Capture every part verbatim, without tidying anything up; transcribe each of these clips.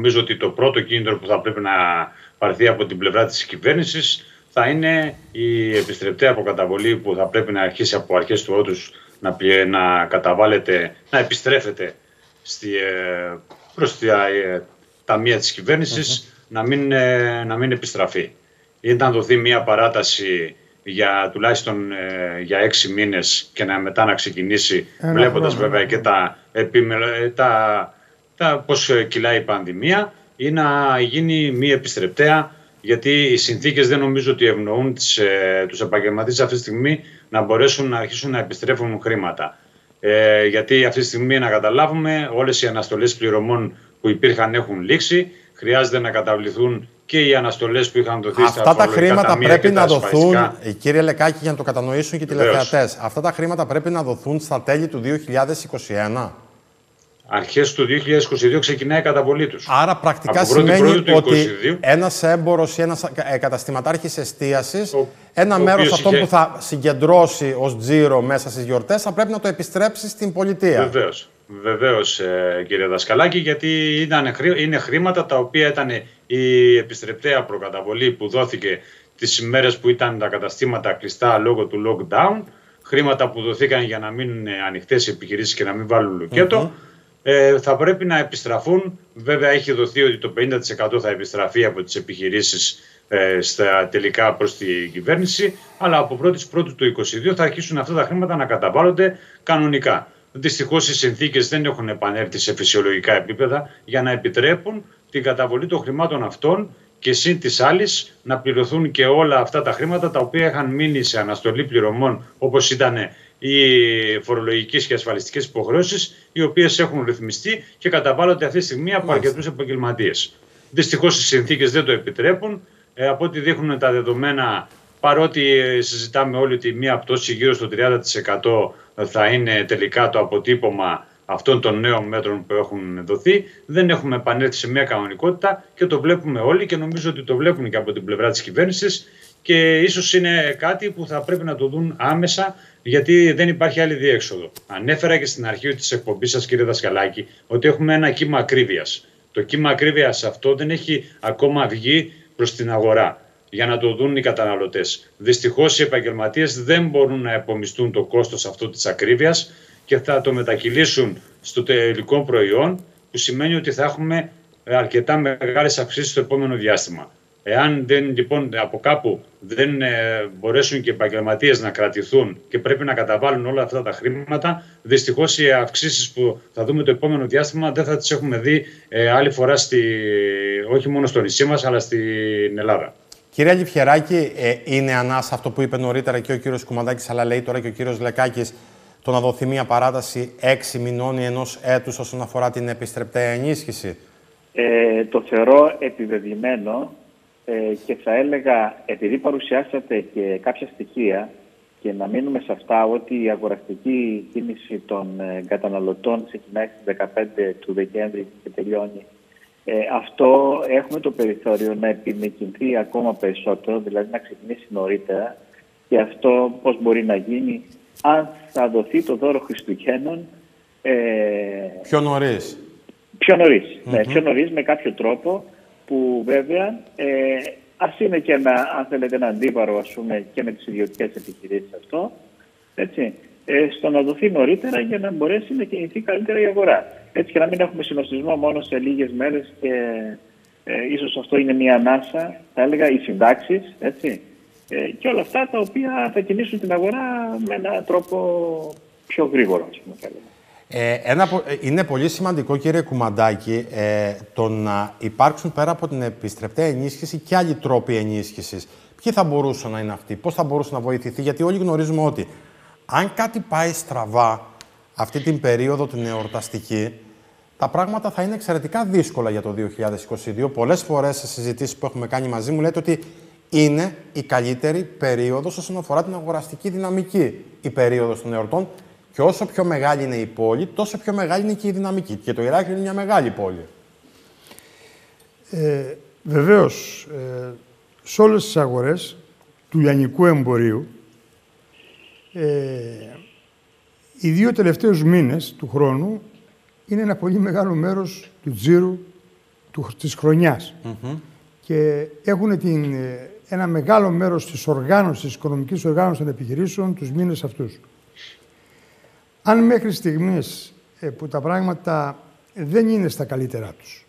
νομίζω ότι το πρώτο κίνητρο που θα πρέπει να πάρθει από την πλευρά της κυβέρνησης θα είναι η επιστρεπτέα αποκαταβολή που θα πρέπει να αρχίσει από αρχές του έτους να, να καταβάλλεται, να επιστρέφεται στη, προς τα ε, ταμεία της κυβέρνησης, mm-hmm. να, μην, ε, να μην επιστραφεί. Ή να δοθεί μια παράταση για τουλάχιστον ε, για έξι μήνες και να μετά να ξεκινήσει, Ένα βλέποντας χρόνο, βέβαια και τα, επιμελ, τα, τα πώς κυλάει η πανδημία, ή να γίνει μια επιστρεπτέα, γιατί οι συνθήκες δεν νομίζω ότι ευνοούν τις, ε, τους επαγγελματίες αυτή τη στιγμή να μπορέσουν να αρχίσουν να επιστρέφουν χρήματα. Ε, γιατί αυτή τη στιγμή, να καταλάβουμε, όλες οι αναστολές πληρωμών που υπήρχαν έχουν λήξει, χρειάζεται να καταβληθούν και οι αναστολές που είχαν δοθεί στα αυτά τα χρήματα πρέπει να δοθούν, κύριε Λεκάκη, για να το κατανοήσουν και οι τηλεθεατές. Αυτά τα χρήματα πρέπει να δοθούν στα τέλη του δύο χιλιάδες είκοσι ένα. Αρχές του δύο χιλιάδες είκοσι δύο ξεκινάει η καταβολή τους. Άρα πρακτικά σημαίνει ότι ένας έμπορος ή ένας καταστηματάρχης εστίασης, ο, ένα ο μέρος αυτών είχε... που θα συγκεντρώσει ως τζίρο μέσα στις γιορτές θα πρέπει να το επιστρέψει στην πολιτεία. Βεβαίως. Βεβαίως, ε, κύριε Δασκαλάκη, γιατί ήταν, είναι χρήματα τα οποία ήταν η επιστρεπτέα προκαταβολή που δόθηκε τις ημέρες που ήταν τα καταστήματα κλειστά λόγω του lockdown, χρήματα που δοθήκαν για να μείνουν ανοιχτές οι επιχειρήσεις και να μην βάλουν λουκέτο, mm-hmm. ε, θα πρέπει να επιστραφούν. Βέβαια έχει δοθεί ότι το πενήντα τοις εκατό θα επιστραφεί από τις επιχειρήσεις ε, στα τελικά προς την κυβέρνηση, αλλά από πρώτη πρώτου του είκοσι δύο θα αρχίσουν αυτά τα χρήματα να καταβάλλονται κανονικά. Δυστυχώς οι συνθήκες δεν έχουν επανέλθει σε φυσιολογικά επίπεδα για να επιτρέπουν την καταβολή των χρημάτων αυτών και συν της άλλης να πληρωθούν και όλα αυτά τα χρήματα τα οποία είχαν μείνει σε αναστολή πληρωμών, όπως ήταν οι φορολογικές και ασφαλιστικές υποχρεώσεις, οι οποίες έχουν ρυθμιστεί και καταβάλλονται αυτή τη στιγμή από αρκετούς επαγγελματίες. Δυστυχώς οι συνθήκες δεν το επιτρέπουν. Ε, από ό,τι δείχνουν τα δεδομένα, παρότι συζητάμε όλοι ότι μία πτώση γύρω στο τριάντα τοις εκατό θα είναι τελικά το αποτύπωμα αυτών των νέων μέτρων που έχουν δοθεί, δεν έχουμε επανέλθει σε μια κανονικότητα και το βλέπουμε όλοι και νομίζω ότι το βλέπουν και από την πλευρά της κυβέρνησης και ίσως είναι κάτι που θα πρέπει να το δουν άμεσα, γιατί δεν υπάρχει άλλη διέξοδο. Ανέφερα και στην αρχή της εκπομπής σας, κύριε Δασκαλάκη, ότι έχουμε ένα κύμα ακρίβειας. Το κύμα ακρίβειας αυτό δεν έχει ακόμα βγει προς την αγορά για να το δουν οι καταναλωτές. Δυστυχώς οι επαγγελματίες δεν μπορούν να επομιστούν το κόστος αυτό της ακρίβειας και θα το μετακυλήσουν στο τελικό προϊόν, που σημαίνει ότι θα έχουμε αρκετά μεγάλες αυξήσεις στο επόμενο διάστημα. Εάν δεν, λοιπόν, από κάπου δεν ε, μπορέσουν και οι επαγγελματίες να κρατηθούν και πρέπει να καταβάλουν όλα αυτά τα χρήματα, δυστυχώς οι αυξήσεις που θα δούμε το επόμενο διάστημα δεν θα τις έχουμε δει ε, άλλη φορά, στη, όχι μόνο στο νησί μας, αλλά στην Ελλάδα. Κύριε Αλιφιεράκη, ε, είναι ανάσα αυτό που είπε νωρίτερα και ο κύριος Κουμαντάκης, αλλά λέει τώρα και ο κύριος Λεκάκης, το να δοθεί μια παράταση έξι μηνών ή ενός έτους όσον αφορά την επιστρεπτέα ενίσχυση? Ε, το θεωρώ επιβεβλημένο ε, και θα έλεγα, επειδή παρουσιάσατε και κάποια στοιχεία, και να μείνουμε σε αυτά, ότι η αγοραστική κίνηση των ε, καταναλωτών ξεκινάει στις δεκαπέντε του Δεκέμβρη και τελειώνει. Ε, αυτό έχουμε το περιθώριο να επιμεκυνθεί ακόμα περισσότερο, δηλαδή να ξεκινήσει νωρίτερα. Και αυτό πώς μπορεί να γίνει, αν θα δοθεί το δώρο Χριστουγέννων ε, πιο νωρίς. Πιο νωρίς, mm-hmm. ναι, πιο νωρίς με κάποιο τρόπο που βέβαια ε, ας είναι και ένα, αν θέλετε, ένα αντίβαρο, ας πούμε, και με τις ιδιωτικές επιχειρήσεις αυτό, έτσι, ε, στο να δοθεί νωρίτερα για να μπορέσει να κινηθεί καλύτερα η αγορά. Έτσι, και να μην έχουμε συνοστισμό μόνο σε λίγες μέρες και ε, ίσως αυτό είναι μια ανάσα, θα έλεγα, οι συντάξεις, έτσι, ε, και όλα αυτά τα οποία θα κινήσουν την αγορά με έναν τρόπο πιο γρήγορο, ας πούμε, θα έλεγα. Ε, ένα, είναι πολύ σημαντικό, κύριε Κουμαντάκη, ε, το να υπάρξουν πέρα από την επιστρεπτέα ενίσχυση και άλλοι τρόποι ενίσχυσης. Ποιοι θα μπορούσαν να είναι αυτοί, πώς θα μπορούσε να βοηθηθεί, γιατί όλοι γνωρίζουμε ότι αν κάτι πάει στραβά αυτή την περίοδο την εορταστική, τα πράγματα θα είναι εξαιρετικά δύσκολα για το δύο χιλιάδες είκοσι δύο. Πολλές φορές σε συζητήσεις που έχουμε κάνει μαζί μου λέτε ότι είναι η καλύτερη περίοδος όσον αφορά την αγοραστική δυναμική, η περίοδος των εορτών. Και όσο πιο μεγάλη είναι η πόλη, τόσο πιο μεγάλη είναι και η δυναμική. Και το Ηράκλειο είναι μια μεγάλη πόλη. Ε, βεβαίως, ε, σε όλες τις αγορές του λιανικού εμπορίου, ε, οι δύο τελευταίους μήνες του χρόνου είναι ένα πολύ μεγάλο μέρος του τζίρου του, της χρονιάς Mm-hmm. και έχουν την, ένα μεγάλο μέρος της οργάνωσης, της οικονομικής οργάνωσης των επιχειρήσεων τους μήνες αυτούς. Αν μέχρι στιγμής ε, που τα πράγματα δεν είναι στα καλύτερά τους,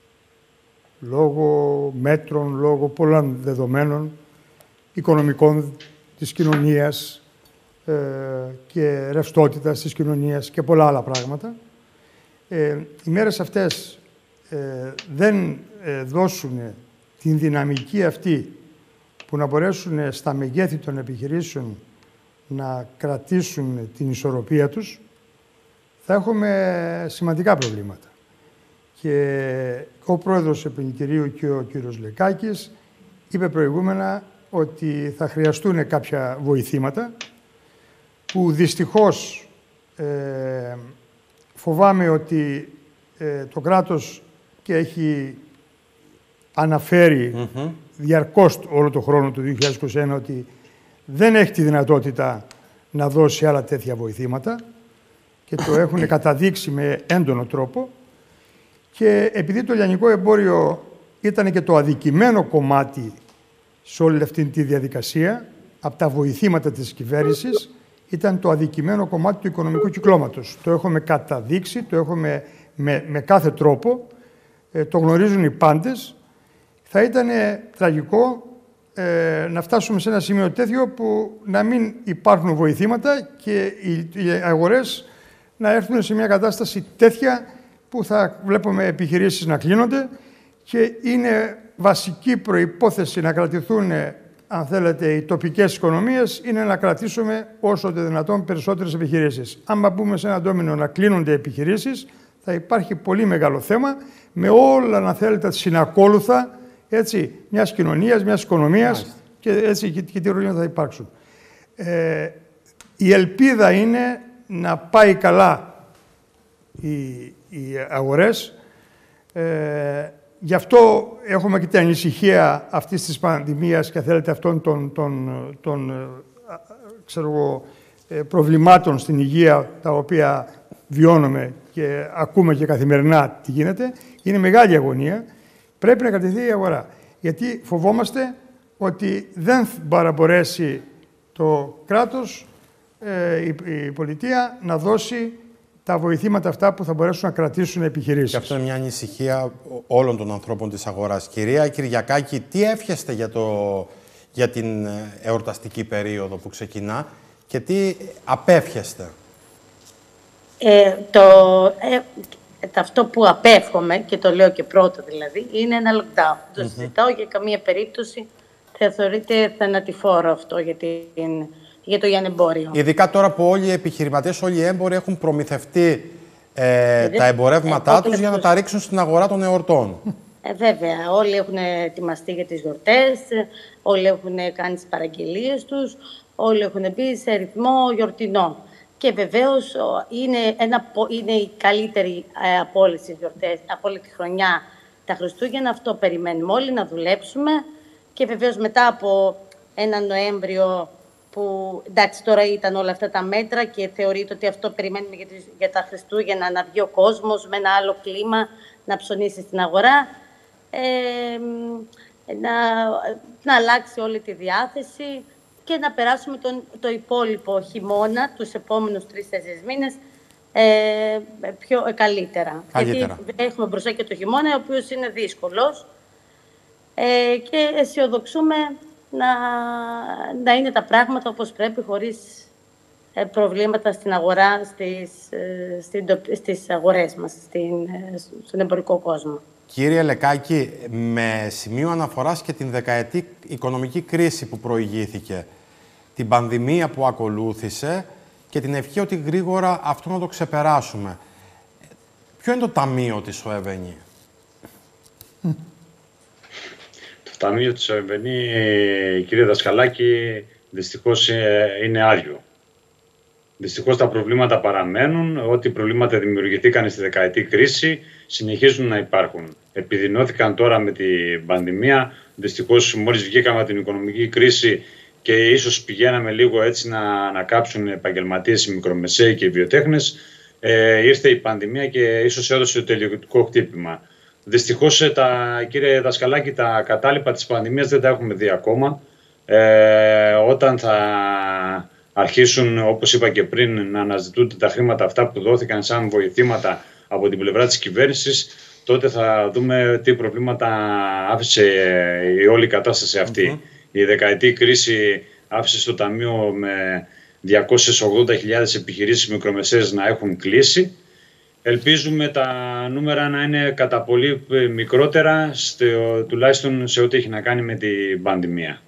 λόγω μέτρων, λόγω πολλών δεδομένων, οικονομικών της κοινωνίας ε, και ρευστότητας της κοινωνίας και πολλά άλλα πράγματα, ε, οι μέρες αυτές ε, δεν ε, δώσουν την δυναμική αυτή που να μπορέσουν στα μεγέθη των επιχειρήσεων να κρατήσουν την ισορροπία τους, θα έχουμε σημαντικά προβλήματα. Και ο πρόεδρος του Επενδυτηρίου και ο κύριος Λεκάκης είπε προηγούμενα ότι θα χρειαστούν κάποια βοηθήματα που δυστυχώς ε, φοβάμαι ότι ε, το κράτος και έχει αναφέρει mm-hmm. διαρκώς όλο το χρόνο του δύο χιλιάδες είκοσι ένα ότι δεν έχει τη δυνατότητα να δώσει άλλα τέτοια βοηθήματα και το έχουν καταδείξει με έντονο τρόπο. Και επειδή το λιανικό εμπόριο ήταν και το αδικημένο κομμάτι σε όλη αυτή τη διαδικασία, από τα βοηθήματα της κυβέρνησης, ήταν το αδικημένο κομμάτι του οικονομικού κυκλώματος. Το έχουμε καταδείξει, το έχουμε με, με κάθε τρόπο, ε, το γνωρίζουν οι πάντες. Θα ήταν τραγικό ε, να φτάσουμε σε ένα σημείο τέτοιο που να μην υπάρχουν βοηθήματα και οι, οι αγορές να έρθουν σε μια κατάσταση τέτοια που θα βλέπουμε επιχειρήσεις να κλείνονται και είναι βασική προϋπόθεση να κρατηθούν, αν θέλετε, οι τοπικές οικονομίες, είναι να κρατήσουμε όσο το δυνατόν περισσότερες επιχειρήσεις. Αν μπούμε σε ένα ντόμινο να κλείνονται επιχειρήσεις, θα υπάρχει πολύ μεγάλο θέμα με όλα, αν θέλετε, συνακόλουθα, έτσι, μιας κοινωνίας, μιας οικονομίας Μάλιστα. και έτσι και, και τι ρόλια θα υπάρξουν. Ε, η ελπίδα είναι να πάει καλά οι, οι αγορές. Ε, γι' αυτό έχουμε και την ανησυχία αυτής της πανδημίας και θέλετε αυτών των, των, των ξέρω εγώ, προβλημάτων στην υγεία τα οποία βιώνουμε και ακούμε και καθημερινά τι γίνεται. Είναι μεγάλη αγωνία. Πρέπει να κρατηθεί η αγορά. Γιατί φοβόμαστε ότι δεν παραμπορέσει το κράτος, ε, η, η πολιτεία, να δώσει τα βοηθήματα αυτά που θα μπορέσουν να κρατήσουν επιχειρήσεις. Και αυτό είναι μια ανησυχία όλων των ανθρώπων της αγοράς. Κυρία Κυριακάκη, τι εύχεστε για, το, για την εορταστική περίοδο που ξεκινά και τι απέφχεστε? Ε, το, ε, αυτό που απέφχομαι, και το λέω και πρώτα δηλαδή, είναι ένα lockdown. Mm-hmm. Το συζητάω για καμία περίπτωση. Θα θεωρείται θανατηφόρο αυτό για, την, για το λιανεμπόριο. Ειδικά τώρα που όλοι οι επιχειρηματίες, όλοι οι έμποροι έχουν προμηθευτεί ε, τα εμπορεύματά ε, τους για να τα ρίξουν στην αγορά των εορτών. Ε, βέβαια, όλοι έχουν ετοιμαστεί για τις γιορτές, όλοι έχουν κάνει τις παραγγελίες τους, όλοι έχουν μπει σε ρυθμό γιορτινό. Και βεβαίως είναι, ένα, είναι η καλύτερη ε, από όλες τις γιορτές, από όλη τη χρονιά, τα Χριστούγεννα. Αυτό περιμένουμε όλοι, να δουλέψουμε. Και βεβαίως μετά από ένα Νοέμβριο που, εντάξει, τώρα ήταν όλα αυτά τα μέτρα και θεωρείται ότι αυτό περιμένουμε για, τις, για τα Χριστούγεννα, να βγει ο κόσμος με ένα άλλο κλίμα, να ψωνίσει στην αγορά, ε, να, να αλλάξει όλη τη διάθεση και να περάσουμε τον, το υπόλοιπο χειμώνα, τους επόμενους τρεις-τέσσερις μήνες, ε, πιο ε, καλύτερα. καλύτερα. Γιατί έχουμε μπροστά και το χειμώνα, ο οποίος είναι δύσκολος. Ε, και αισιοδοξούμε να, να είναι τα πράγματα όπως πρέπει, χωρίς ε, προβλήματα στην αγορά, στις, ε, στην, στις αγορές μας, στην, ε, στον εμπορικό κόσμο. Κύριε Λεκάκη, με σημείο αναφοράς και την δεκαετή οικονομική κρίση που προηγήθηκε, την πανδημία που ακολούθησε και την ευχή ότι γρήγορα αυτό να το ξεπεράσουμε, ποιο είναι το ταμείο της ΟΕΒΕΝΗ? Το ταμείο της ΟΕΒΕΝΗ, κύριε Δασκαλάκη, δυστυχώς είναι άδειο. Δυστυχώς τα προβλήματα παραμένουν. Ό,τι προβλήματα δημιουργηθήκαν στη δεκαετή κρίση συνεχίζουν να υπάρχουν. Επιδεινώθηκαν τώρα με την πανδημία. Δυστυχώς μόλις βγήκαμε από την οικονομική κρίση και ίσως πηγαίναμε λίγο έτσι να, να κάψουν επαγγελματίες, οι μικρομεσαίοι και οι βιοτέχνες, ε, ήρθε η πανδημία και ίσως έδωσε το τελειωτικό χτύπημα. Δυστυχώς, τα, κύριε Δασκαλάκη, τα κατάλοιπα της πανδημίας δεν τα έχουμε δει ακόμα. Ε, όταν θα αρχίσουν, όπως είπα και πριν, να αναζητούνται τα χρήματα αυτά που δόθηκαν σαν βοηθήματα από την πλευρά της κυβέρνησης, τότε θα δούμε τι προβλήματα άφησε η όλη κατάσταση αυτή. Mm-hmm. Η δεκαετή κρίση άφησε στο Ταμείο με διακόσιες ογδόντα χιλιάδες επιχειρήσεις μικρομεσαίες να έχουν κλείσει. Ελπίζουμε τα νούμερα να είναι κατά πολύ μικρότερα, στο, τουλάχιστον σε ό,τι έχει να κάνει με την πανδημία.